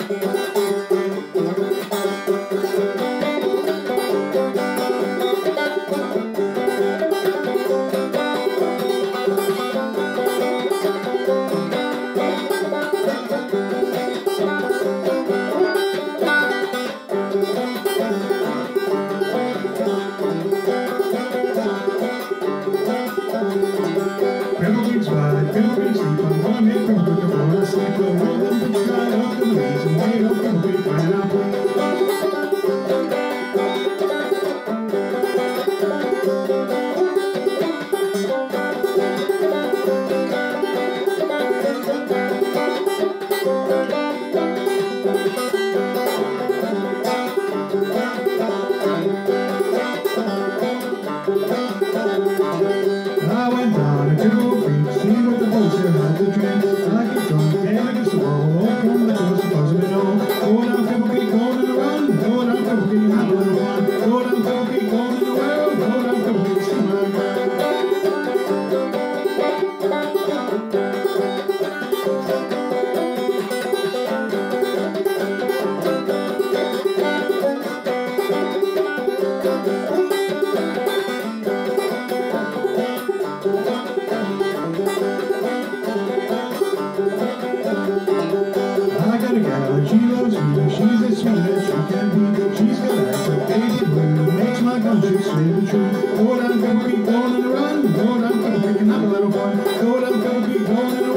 Go down, go, keep going on the run. Go down, go, we can have a little fun. Go down, go, keep going on the run.